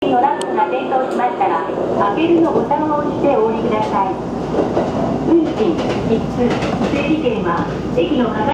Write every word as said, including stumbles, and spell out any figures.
機のランプが点灯しましたら、開けるのボタンを押してお降りください。運賃、切符、整理券は駅の係